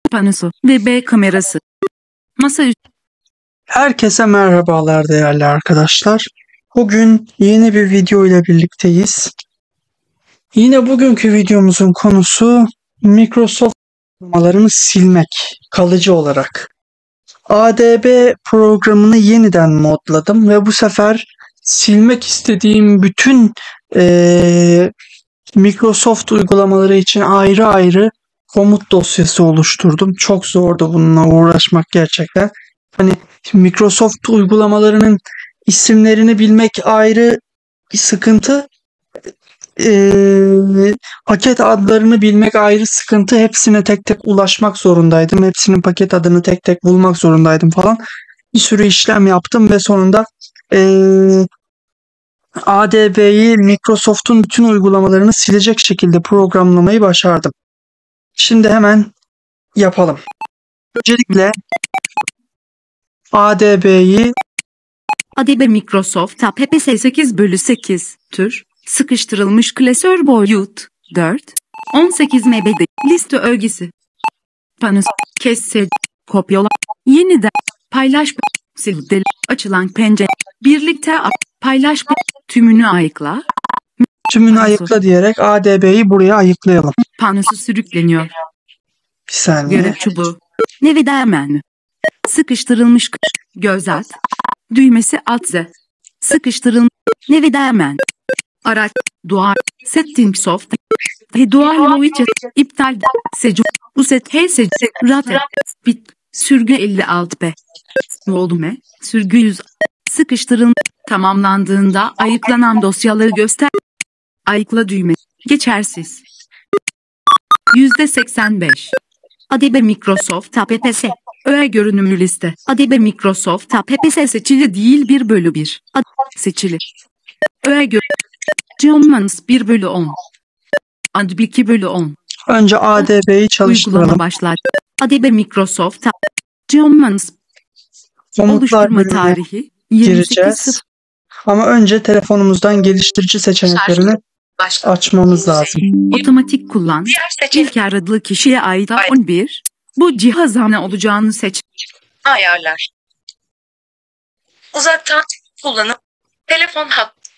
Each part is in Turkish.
panosu ve B kamerası. Masa üstü. Herkese merhabalar değerli arkadaşlar. Bugün yeni bir video ile birlikteyiz. Yine bugünkü videomuzun konusu Microsoft uygulamalarını silmek kalıcı olarak. ADB programını yeniden modladım ve bu sefer silmek istediğim bütün Microsoft uygulamaları için ayrı ayrı komut dosyası oluşturdum. Çok zordu bununla uğraşmak gerçekten. Hani Microsoft uygulamalarının isimlerini bilmek ayrı bir sıkıntı. Paket adlarını bilmek ayrı sıkıntı. Hepsine tek tek ulaşmak zorundaydım. Hepsinin paket adını tek tek bulmak zorundaydım falan. Bir sürü işlem yaptım ve sonunda ADB'yi Microsoft'un bütün uygulamalarını silecek şekilde programlamayı başardım. Şimdi hemen yapalım. Öncelikle ADB Microsoft App 8/8 tür sıkıştırılmış klasör boyut 4 18 MB liste ögesi panosu kesse kopyala yeniden paylaş sildi açılan pencere birlikte paylaş tümünü ayıkla diyerek ADB'yi buraya ayıklayalım. Panosu sürükleniyor. Bir saniye. Görev çubuğu. Nevida menü. Sıkıştırılmış göz at. Düğmesi alt Z. Sıkıştırılmış Nevida menü. Araç. Duvar. Setting soft. Duvar widget. İptal. Secu. Uset. H. Rate. Bit. Sürgü 56B. Volume. Sürgü 100. Sıkıştırılmış. Tamamlandığında ayıklanan dosyaları göster. Ayıkla düğme. Geçersiz. %85. ADB Microsoft Apps. Öğe görünümlü liste. ADB Microsoft Apps seçili değil 1/1. Seçili. Öğe görünümlü 1/10. ADB 2/10. Önce ADB'yi çalıştıralım. Uygulama başlar. ADB Microsoft oluşturma tarihi gireceğiz. Ama önce telefonumuzdan geliştirici seçeneklerini açmamız lazım. Otomatik kullan. İlk aradığı kişiye ait 11. Bu cihazın ne olacağını seç. Ayarlar. Uzaktan kullanıp telefon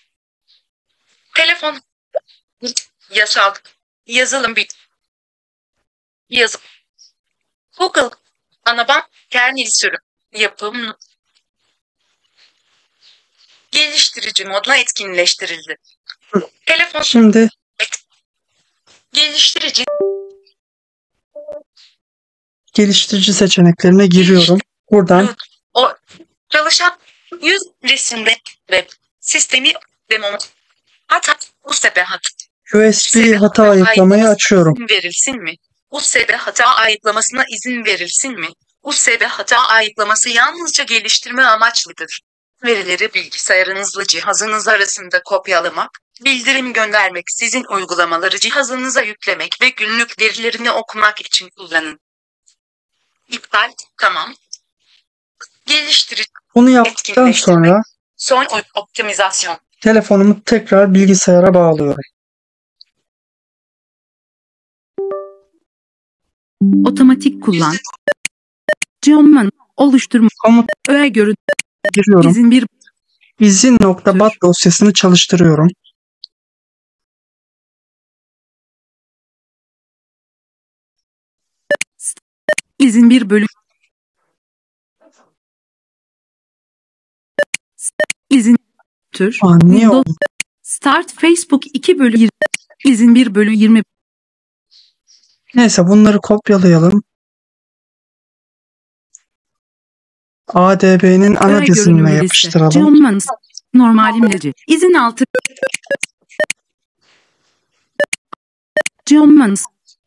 yasal yazılım yazım Google anaban kernel sürüm yapım geliştirici modla etkinleştirildi. Telefon Şimdi geliştirici seçeneklerine giriyorum. Buradan o çalışan yüz resimde web sistemi demo hata USB USB hata ayıklamayı açıyorum. Verilsin mi? USB hata ayıklamasına izin verilsin mi? USB hata ayıklaması yalnızca geliştirme amaçlıdır. Verileri bilgisayarınızla cihazınız arasında kopyalamak, bildirim göndermek, sizin uygulamaları cihazınıza yüklemek ve günlük verilerini okumak için kullanın. İptal, tamam. Geliştirici. Bunu yaptıktan sonra son optimizasyon. Telefonumu tekrar bilgisayara bağlıyorum. Otomatik kullan. Cihazın oluşturma. Komut öğe görün. Giriyorum. İzin.bat dosyasını çalıştırıyorum. İzin 1 bölüm. İzin tür. Anlıyorum. Start Facebook 2/20. İzin 1/20. Neyse bunları kopyalayalım. ADB'nin ana dizinine yapıştıralım. Normal imleci. İzin 6. Jommans.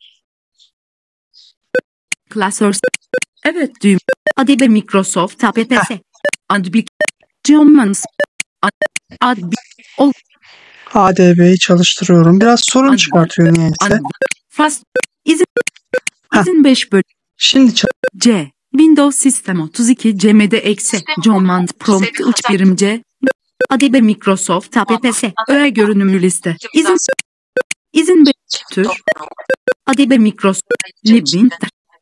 Klasör. Evet düğüm. ADB Microsoft Apps. ADB. Jommans. ADB. ADB'yi çalıştırıyorum. Biraz sorun çıkartıyor niyeyse. Fast. İzin 5 bölüm. Şimdi C. Windows System 32 CMD eksi Command Prompt 3 birim C. ADB Microsoft Apps. Öğe görünümlü liste. İzin tür. ADB Microsoft. Nebin.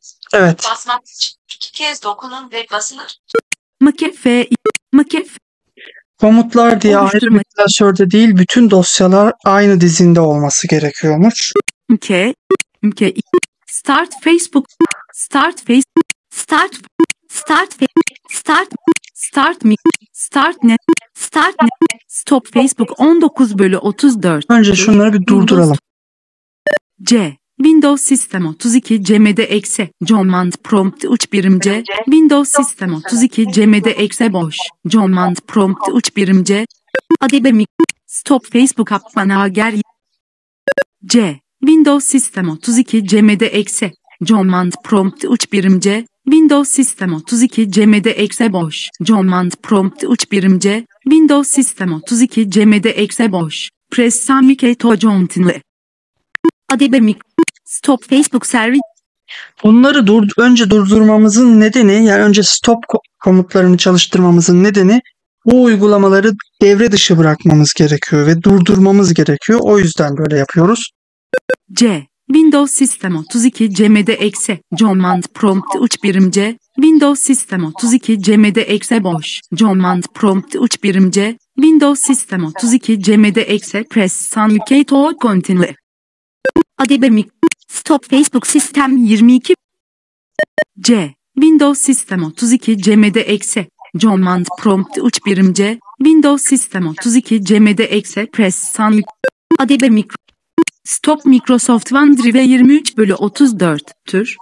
Evet. Basmak için 2 kez dokunun ve basılır. Makef makef Komutlar diye ayrı Oluşturma. bir klasörde değil, bütün dosyalar aynı dizinde olması gerekiyormuş. mk mk start Facebook start Facebook start start Fe- start start mi start net stop Facebook 19/34 Önce şunları bir durduralım. Windows System 32 CMD eksi command prompt 3 birim C Windows System 32 CMD eksi boş command prompt 3 birim C Adebe stop Facebook Appanager Windows System 32 CMD eksi command prompt 3 birim C Windows System 32 CMD eksi boş command prompt 3 birim C Windows System 32 CMD eksi boş press samike to jontinle Adebe stop Facebook servis. Bunları önce durdurmamızın nedeni, yani önce stop komutlarını çalıştırmamızın nedeni, bu uygulamaları devre dışı bırakmamız gerekiyor ve durdurmamız gerekiyor. O yüzden böyle yapıyoruz. Windows System 32 CMD eksi command prompt 3 birim C Windows System 32 CMD eksi boş command prompt 3 birim C Windows System 32 CMD eksi press samike to continue Adebe stop Facebook System 22 Windows System 32 CMD eksi command prompt 3 birim C Windows System 32 CMD eksi press samike Adebe stop Microsoft OneDrive 23/34 tür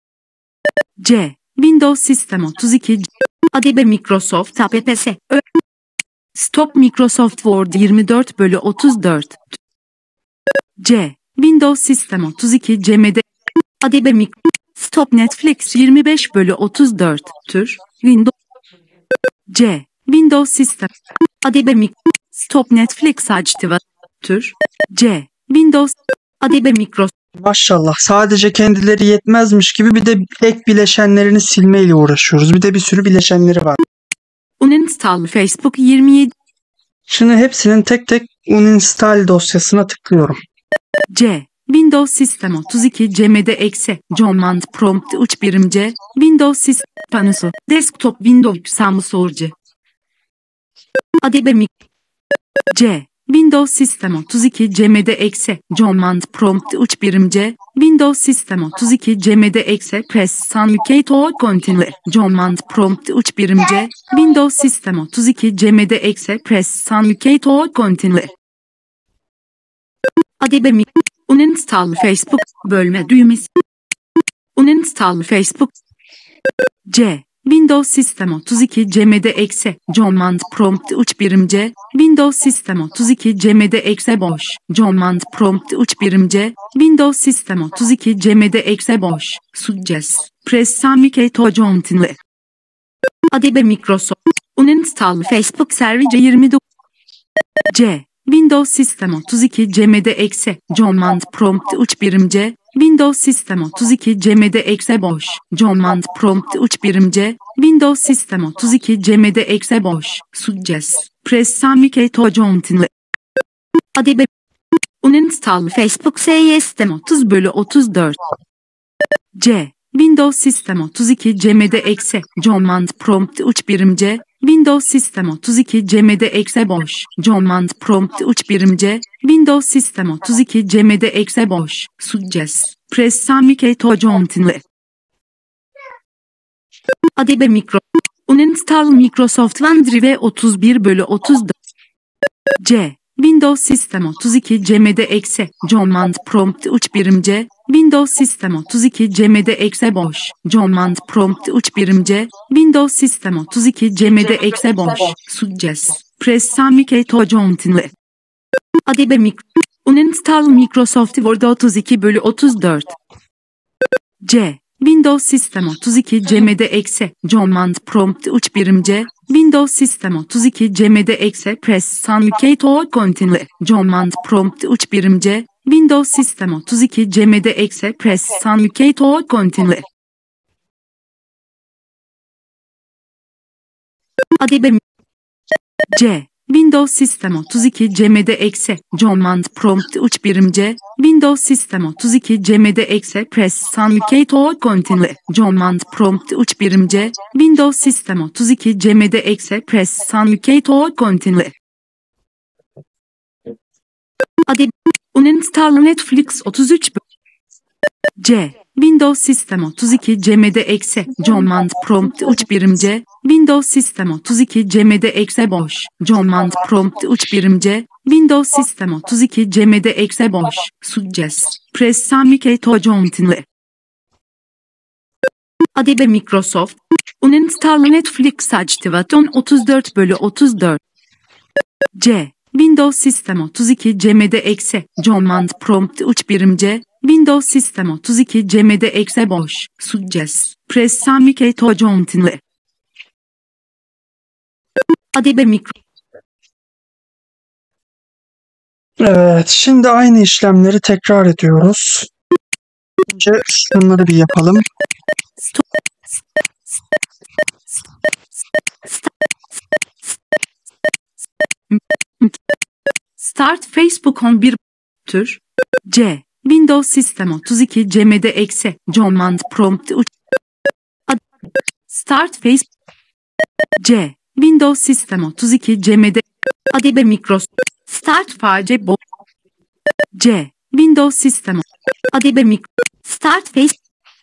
Windows System 32 Adebe Microsoft APPS stop Microsoft Word 24/34 Windows System 32 CMD Adebe stop Netflix 25/34 tür Windows Windows System Adebe stop Netflix active tür Windows Adebe Microsoft. Maşallah, sadece kendileri yetmezmiş gibi bir de ek bileşenlerini silmeyle uğraşıyoruz. Bir de bir sürü bileşenleri var. Uninstall Facebook 27 Şimdi hepsinin tek tek uninstall dosyasına tıklıyorum. Windows System 32 CMD eksi command prompt 3 birim C Windows System panosu desktop Windows Samsung Adebe Windows System 32 CMD eksi command prompt 3 birim C Windows System 32 CMD eksi press samike to continue command prompt 3 birim C Windows System 32 CMD eksi press samike to continue Adebe uninstall Facebook bölme düğmesi uninstall Facebook Windows System 32 CMD eksi command prompt 3 birim C Windows System 32 CMD eksi boş command prompt 3 birim C Windows System 32 CMD eksi boş suggest press samike to continue Adebe Microsoft uninstall Facebook Service 29 Windows System 32 CMD eksi command prompt 3 birim C Windows System 32 CMD eksi boş command prompt 3 birim C Windows System 32 CMD eksi boş suggest press samike to continue Adebe uninstall Facebook System 30/34 Windows System 32 CMD eksi command prompt 3 birim C Windows System 32 CMD eksi boş command prompt 3 birim C Windows System 32 CMD eksi boş suggest press samike to continue Adebe uninstall Microsoft OneDrive 31/34 Windows System 32 CMD eksi command prompt 3 birim C Windows System 32 CMD eksi boş command prompt 3 birim C Windows System 32 CMD eksi boş suggest press samike to continue Adebe uninstall Microsoft Word 32/34 Windows System 32 CMD eksi command prompt 3 birim C Windows System 32 CMD eksi press samike to continue command prompt 3 birim C Windows System 32 CMD eksi press samike to continue Adebe Windows Sistem 32 CMD eksi command prompt uç birimce Windows Sistem 32 CMD eksi press sun UK to continue command prompt uç birimce Windows Sistem 32 CMD eksi press sun UK to continue uninstall Netflix 33 C. Windows Sistem 32 CMD eksi command prompt uç birimce Windows Sistem 32 CMD eksi boş command prompt uç birimce Windows Sistem 32 CMD eksi boş suggest press samike to continue Adobe Microsoft uninstall Netflix activation 34/34 C. Windows Sistem 32 CMD eksi command prompt uç birimce Windows Sistem 32 CMD eksi boş suggest press samike to continue Adobe Microsoft Evet, şimdi aynı işlemleri tekrar ediyoruz. Önce şunları bir yapalım. Start Facebook 11 tür C. Windows Sistem 32 CMD eksi command prompt uç Start Facebook C. Windows Sistem 32 CMD Adobe Microsoft Start Facebook C. Windows Sistem Adobe Microsoft Start Facebook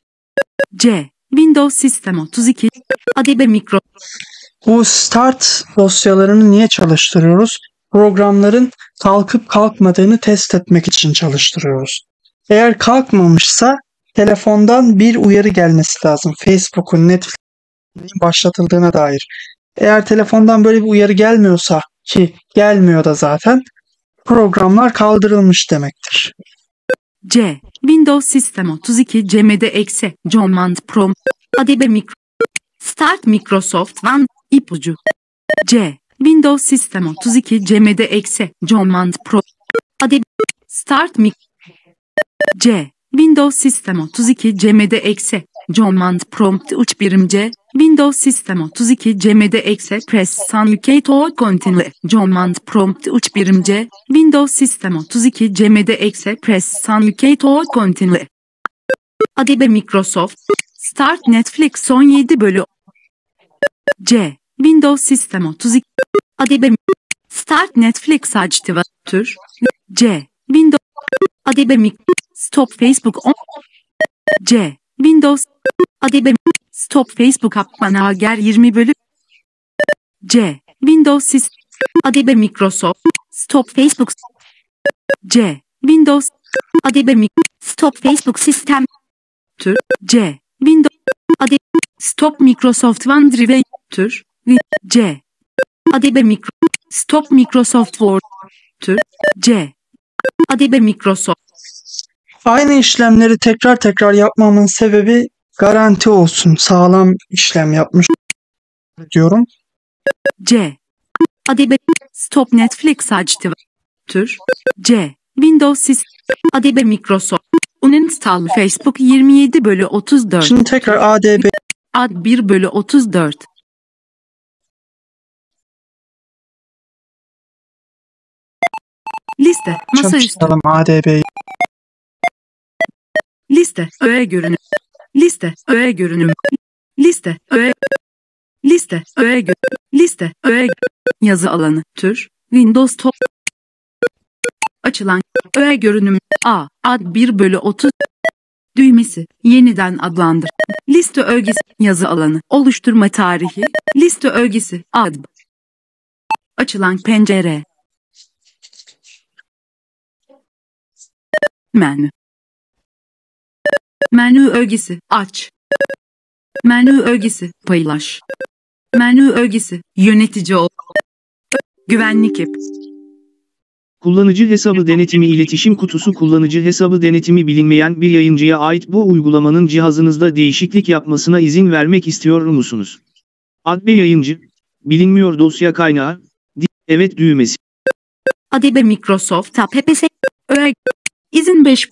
C. Windows Sistem 32 Adobe Microsoft Bu start dosyalarını niye çalıştırıyoruz? Programların kalkıp kalkmadığını test etmek için çalıştırıyoruz. Eğer kalkmamışsa telefondan bir uyarı gelmesi lazım. Facebook'un, Netflix'in başlatıldığına dair. Eğer telefondan böyle bir uyarı gelmiyorsa, ki gelmiyor da zaten, programlar kaldırılmış demektir. C. Windows Sistem 32 CMD eksi command prompt Adobe Microsoft Start Microsoft One ipucu C. Windows Sistem 32 CMD eksi command prompt Adobe Start C. Windows Sistem 32 CMD eksi command prompt uç birimce Windows Sistem 32 CMD eksi press sun UK to continue command prompt uç birimce Windows Sistem 32 CMD eksi press sun UK to continue Adobe Microsoft Start Netflix 17 C. Windows Sistem 32 Adobe Start Netflix activatör C. Windows Adobe Stop Facebook 10 C. Windows Adobe Stop Facebook Appmanager 20 C. Windows Sistem Adobe Microsoft Stop Facebook C. Windows Adobe Stop Facebook System tür C. Windows Adobe Stop Microsoft OneDrive tür C. Adobe Stop Microsoft Word tür C. Adobe Microsoft Aynı işlemleri tekrar tekrar yapmamın sebebi garanti olsun. Sağlam işlem yapmış diyorum. C. Adobe Stop Netflix activatör C. Windows System Adobe Microsoft uninstall Facebook 27/34 Şimdi tekrar ADB Ad 1/34 Liste masaüstü çalıştıralım ADB'yi. Liste öğe görünüm Liste öğe görünüm Liste öğe Liste öğe Liste öğe yazı alanı tür Windows Top açılan öğe görünüm A ad 1/30 düğmesi yeniden adlandır liste ögesi yazı alanı oluşturma tarihi liste ögesi ad açılan pencere menü menü ögesi aç menü ögesi paylaş menü ögesi yönetici ol güvenlik app Kullanıcı hesabı denetimi iletişim kutusu kullanıcı hesabı denetimi bilinmeyen bir yayıncıya ait bu uygulamanın cihazınızda değişiklik yapmasına izin vermek istiyor musunuz? Adbe yayıncı, bilinmiyor dosya kaynağı, evet düğmesi. Adobe Microsoft Apps öğe izin 5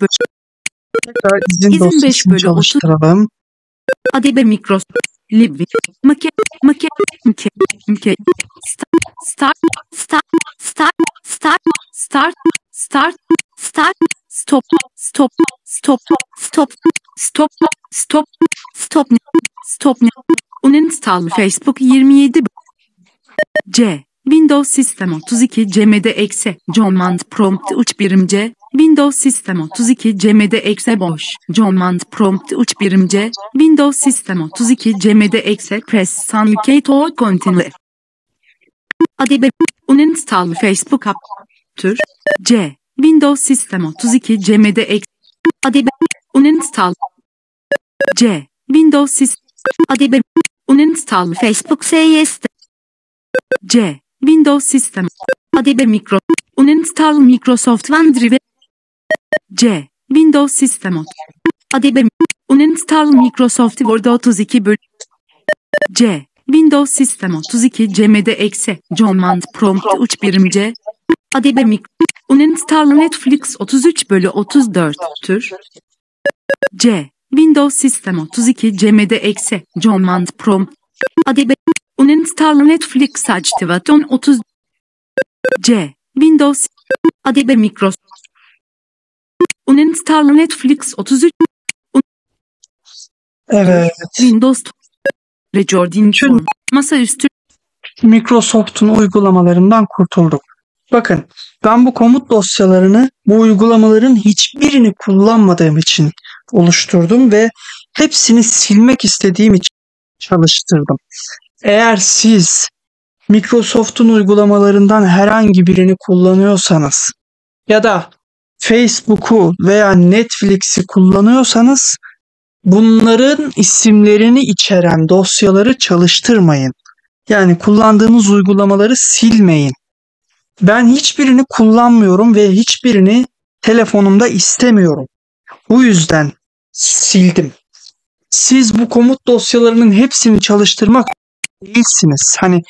Tekrar izin İzin dosyasını 5/30 çalıştıralım. Adobe Microsoft Libvi Make Make, mke, mke, start, start, start, start, start, start, start, stop, stop, stop, stop, stop, stop, stop, stop, uninstall Facebook 27 C. Windows System 32 CMD eksi command prompt 3 birim C. Windows System 32 CMD eksi boş command prompt 3 birim C. Windows System 32 CMD eksi press sun UK to continue. Adebe uninstall Facebook app tür C. Windows System 32 CMD eksi Adebe uninstall C. Windows System Adebe uninstall Facebook CST C. Windows System Adebe Micro uninstall Microsoft OneDrive C. Windows System Adebe uninstall Microsoft Word 32 bölü C. Windows System 32 CMD eksi command prompt 3 birim C. Adebe Micro uninstall Netflix 33 bölü 34 tür C. Windows System 32 CMD eksi command prompt Adebe uninstall Netflix Activation 30 C. Windows Adebe Microsoft uninstall Netflix 33 Evet. Windows Recording Form masaüstü Microsoft'un uygulamalarından kurtulduk. Bakın, ben bu komut dosyalarını bu uygulamaların hiçbirini kullanmadığım için oluşturdum ve hepsini silmek istediğim için çalıştırdım. Eğer siz Microsoft'un uygulamalarından herhangi birini kullanıyorsanız ya da Facebook'u veya Netflix'i kullanıyorsanız bunların isimlerini içeren dosyaları çalıştırmayın. Yani kullandığınız uygulamaları silmeyin. Ben hiçbirini kullanmıyorum ve hiçbirini telefonumda istemiyorum. Bu yüzden sildim. Siz bu komut dosyalarının hepsini çalıştırmak değilsiniz. Hani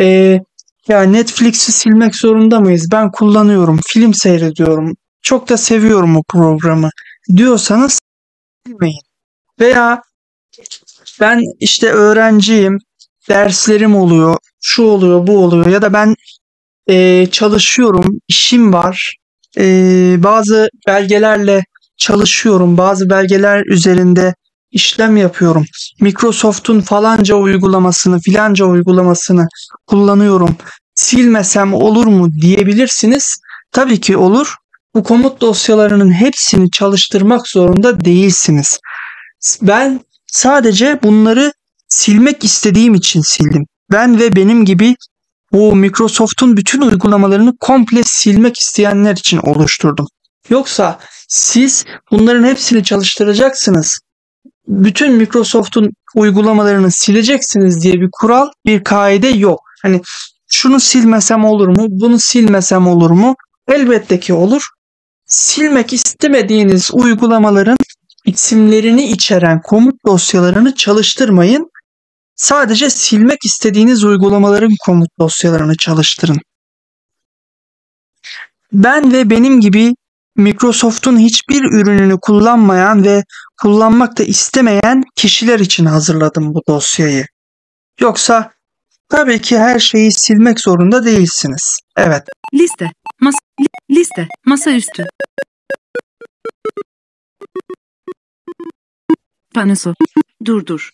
ya Netflix'i silmek zorunda mıyız? Ben kullanıyorum, film seyrediyorum, çok da seviyorum o programı diyorsanız silmeyin. Veya ben işte öğrenciyim, derslerim oluyor, şu oluyor, bu oluyor ya da ben çalışıyorum, işim var, bazı belgelerle çalışıyorum, bazı belgeler üzerinde işlem yapıyorum. Microsoft'un falanca uygulamasını, filanca uygulamasını kullanıyorum. Silmesem olur mu diyebilirsiniz. Tabii ki olur. Bu komut dosyalarının hepsini çalıştırmak zorunda değilsiniz. Ben sadece bunları silmek istediğim için sildim. Ben ve benim gibi bu Microsoft'un bütün uygulamalarını komple silmek isteyenler için oluşturdum. Yoksa siz bunların hepsini çalıştıracaksınız, bütün Microsoft'un uygulamalarını sileceksiniz diye bir kural, bir kaide yok. Hani şunu silmesem olur mu, bunu silmesem olur mu? Elbette ki olur. Silmek istemediğiniz uygulamaların isimlerini içeren komut dosyalarını çalıştırmayın. Sadece silmek istediğiniz uygulamaların komut dosyalarını çalıştırın. Ben ve benim gibi Microsoft'un hiçbir ürününü kullanmayan ve kullanmak da istemeyen kişiler için hazırladım bu dosyayı. Yoksa tabii ki her şeyi silmek zorunda değilsiniz. Evet. liste liste masaüstü panosu durdur.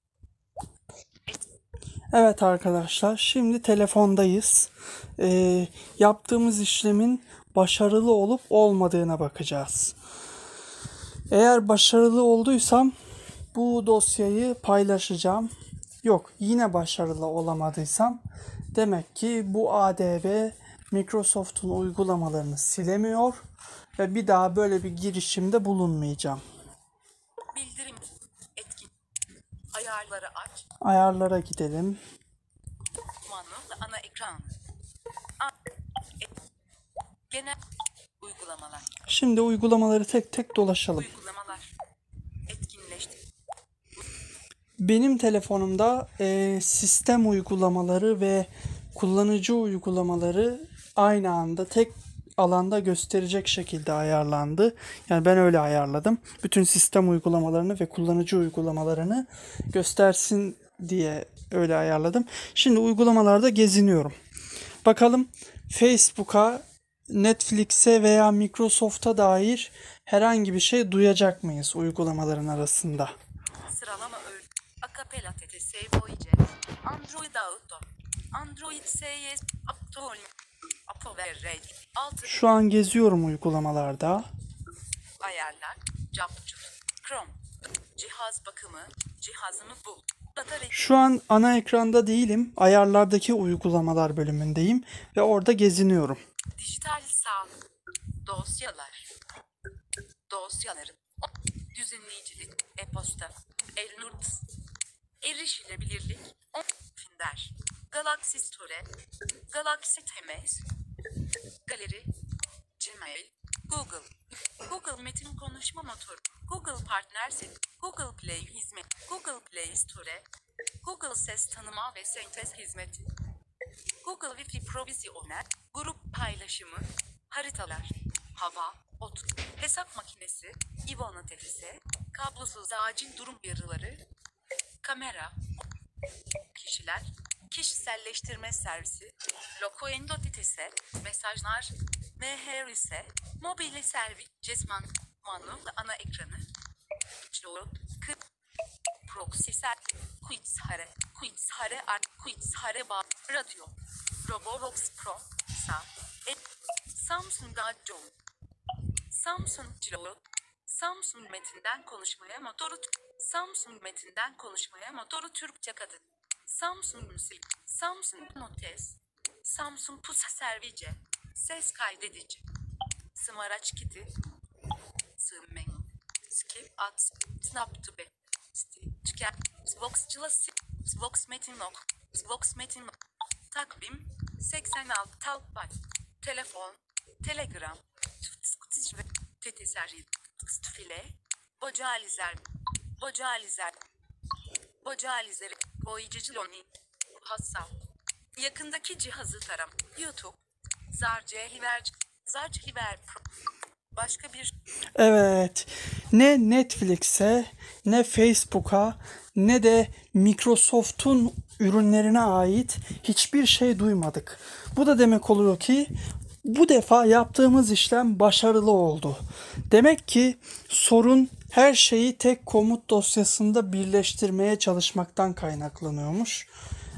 Evet arkadaşlar, şimdi telefondayız. Yaptığımız işlemin başarılı olup olmadığına bakacağız. Eğer başarılı olduysam bu dosyayı paylaşacağım. Yok, yine başarılı olamadıysam demek ki bu ADV Microsoft'un uygulamalarını silemiyor ve bir daha böyle bir girişimde bulunmayacağım. Bildirim etkin. Ayarları aç. Ayarlara gidelim. Kumanda ana ekran. Genel uygulamalar. Şimdi uygulamaları tek tek dolaşalım. Uygulamalar. Etkinleştir. Benim telefonumda sistem uygulamaları ve kullanıcı uygulamaları aynı anda tek alanda gösterecek şekilde ayarlandı. Yani ben öyle ayarladım. Bütün sistem uygulamalarını ve kullanıcı uygulamalarını göstersin diye öyle ayarladım. Şimdi uygulamalarda geziniyorum. Bakalım Facebook'a, Netflix'e veya Microsoft'a dair herhangi bir şey duyacak mıyız uygulamaların arasında? Sıralama Acapella TTS Voice. Android Auto. Android SES. Apple Red. 6. Şu an geziyorum uygulamalarda. Ayarlar. Capcut. Chrome. Cihaz bakımı. Cihazını bul. Batarya. Şu an ana ekranda değilim. Ayarlardaki uygulamalar bölümündeyim ve orada geziniyorum. Dijital sağlık. Dosyalar. Dosyaların. Düzenleyicilik. E-posta. Elnurts. Erişilebilirlik. Finder. Galaxy Store. Galaxy Temail. Galeri. Gmail. Google. Google Metin Konuşma Motoru. Google Partner Set. Google Play Hizmet. Google Play Store. Google Ses Tanıma ve Sentez Hizmeti. Google Wi-Fi Provisioner. Grup paylaşımı. Haritalar. Hava. Ot. Hesap makinesi. Ivana TTS. Kablosuz acil durum uyarıları. Kamera. Kişiler. Kişiselleştirme servisi. Locoendo TTS. Mesajlar. MHRS. Mobile servis. Cesman. Manu. Ana ekranı. Cloud. Proxy ser. Quizhare. Quizhare art. Quizhare bağ. Radyo. Roborox Pro. Sa. Samsung Adjon. Samsung Cloud. Samsung Metin'den konuşmaya motoru. Samsung Metin'den konuşmaya motoru Türkçe kadın. Samsung Müzik. Samsung Notes. Samsung Pusa Service. Ses kaydedici. Smaraç kiti. Sığmen. Skip at. Snap to be. Tüker. Svoxçıla. Svox Metin ok. Svox Metin ok. Takvim. 86 Talpat. Telefon. Telegram. Teteseri. File. Bocalizer. Bocalizer. Bocalizer. Boyacıcıloni. Hassal. Yakındaki cihazı taram. YouTube. Zarceliver Pro. Başka bir... Evet, ne Netflix'e, ne Facebook'a, ne de Microsoft'un ürünlerine ait hiçbir şey duymadık. Bu da demek oluyor ki bu defa yaptığımız işlem başarılı oldu. Demek ki sorun her şeyi tek komut dosyasında birleştirmeye çalışmaktan kaynaklanıyormuş.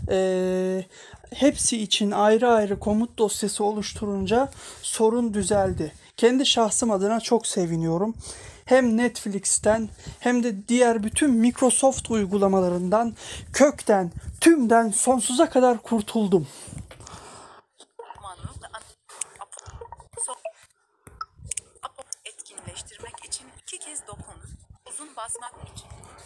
Hepsi için ayrı ayrı komut dosyası oluşturunca sorun düzeldi. Kendi şahsım adına çok seviniyorum. Hem Netflix'ten hem de diğer bütün Microsoft uygulamalarından kökten, tümden sonsuza kadar kurtuldum. Etkinleştirmek için 2 kez dokunun. Uzun basmak için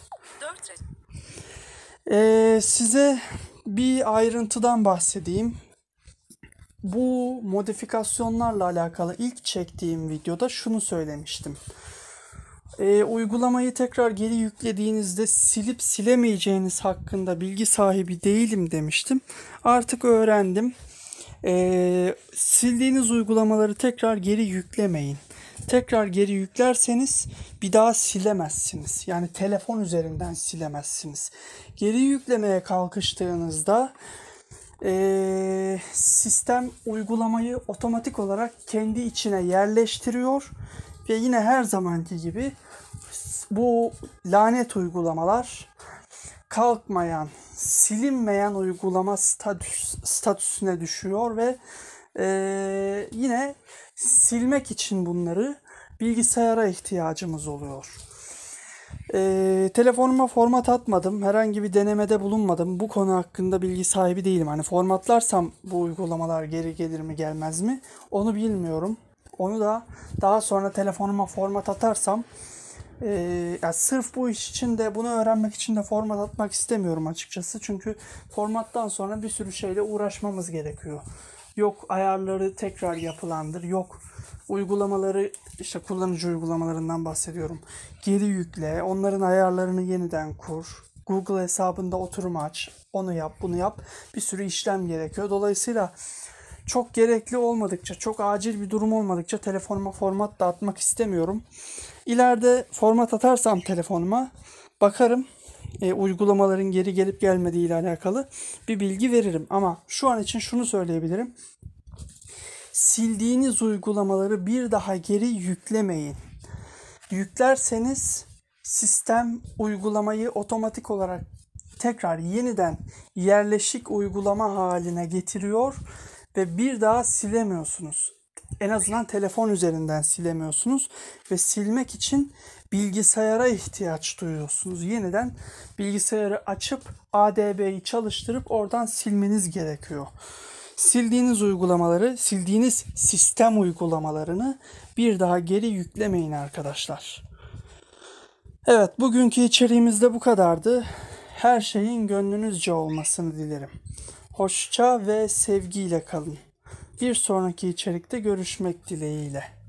4 Size bir ayrıntıdan bahsedeyim. Bu modifikasyonlarla alakalı ilk çektiğim videoda şunu söylemiştim. Uygulamayı tekrar geri yüklediğinizde silip silemeyeceğiniz hakkında bilgi sahibi değilim demiştim. Artık öğrendim. Sildiğiniz uygulamaları tekrar geri yüklemeyin. Tekrar geri yüklerseniz bir daha silemezsiniz. Yani telefon üzerinden silemezsiniz. Geri yüklemeye kalkıştığınızda sistem uygulamayı otomatik olarak kendi içine yerleştiriyor ve yine her zamanki gibi bu lanet uygulamalar kalkmayan, silinmeyen uygulama statüsüne düşüyor ve yine silmek için bunları bilgisayara ihtiyacımız oluyor. Telefonuma format atmadım. Herhangi bir denemede bulunmadım. Bu konu hakkında bilgi sahibi değilim. Hani formatlarsam bu uygulamalar geri gelir mi gelmez mi? Onu bilmiyorum. Onu da daha sonra telefonuma format atarsam yani sırf bu iş için de bunu öğrenmek için de format atmak istemiyorum açıkçası. Çünkü formattan sonra bir sürü şeyle uğraşmamız gerekiyor. Yok ayarları tekrar yapılandır. Yok uygulamaları, işte kullanıcı uygulamalarından bahsediyorum. Geri yükle, onların ayarlarını yeniden kur. Google hesabında oturum aç, onu yap, bunu yap. Bir sürü işlem gerekiyor. Dolayısıyla çok gerekli olmadıkça, çok acil bir durum olmadıkça telefonuma format da atmak istemiyorum. İleride format atarsam telefonuma bakarım. uygulamaların geri gelip gelmediği ile alakalı bir bilgi veririm. Ama şu an için şunu söyleyebilirim. Sildiğiniz uygulamaları bir daha geri yüklemeyin. Yüklerseniz sistem uygulamayı otomatik olarak tekrar yeniden yerleşik uygulama haline getiriyor ve bir daha silemiyorsunuz. En azından telefon üzerinden silemiyorsunuz ve silmek için bilgisayara ihtiyaç duyuyorsunuz. Yeniden bilgisayarı açıp ADB'yi çalıştırıp oradan silmeniz gerekiyor. Sildiğiniz uygulamaları, sildiğiniz sistem uygulamalarını bir daha geri yüklemeyin arkadaşlar. Evet, bugünkü içeriğimiz de bu kadardı. Her şeyin gönlünüzce olmasını dilerim. Hoşça ve sevgiyle kalın. Bir sonraki içerikte görüşmek dileğiyle.